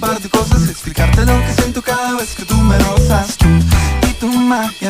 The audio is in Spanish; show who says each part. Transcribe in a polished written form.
Speaker 1: par de cosas, explicarte lo que siento cada vez que tú me rozas. Tú y tu magia